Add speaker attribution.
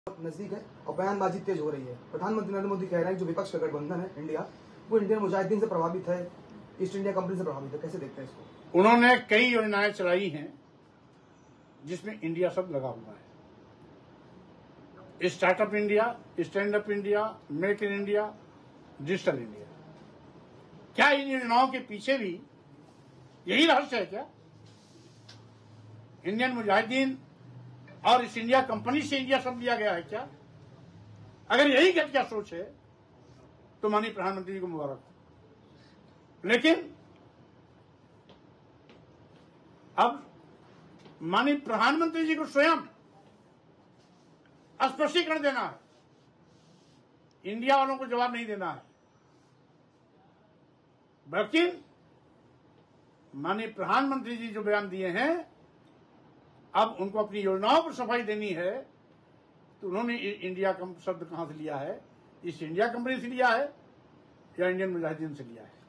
Speaker 1: नजदीक है और बयानबाजी तेज हो रही है। प्रधानमंत्री नरेंद्र मोदी कह रहे हैं जो विपक्ष का गठबंधन है इंडिया, वो इंडियन मुजाहिदीन से प्रभावित है, ईस्ट इंडिया कंपनी से प्रभावित है। कैसे देखते हैं इसको?
Speaker 2: उन्होंने कई योजनाएं चलाई हैं जिसमें इंडिया सब लगा हुआ है। Startup India, stand up India, make in India, digital India. क्या इन योजनाओं के पीछे भी यही रहस्य है क्या? इंडियन मुजाहिदीन और इस इंडिया कंपनी से इंडिया सब लिया गया है क्या? अगर यही घटिया सोच है तो माननीय प्रधानमंत्री जी को मुबारक हो। लेकिन अब माननीय प्रधानमंत्री जी को स्वयं स्पष्टीकरण देना है, इंडिया वालों को जवाब नहीं देना है। बल्कि माननीय प्रधानमंत्री जी जो बयान दिए हैं, अब उनको अपनी योजनाओं पर सफाई देनी है। तो उन्होंने इंडिया शब्द कहां से लिया है? इस इंडिया कंपनी से लिया है या इंडियन मुजाहिदीन से लिया है?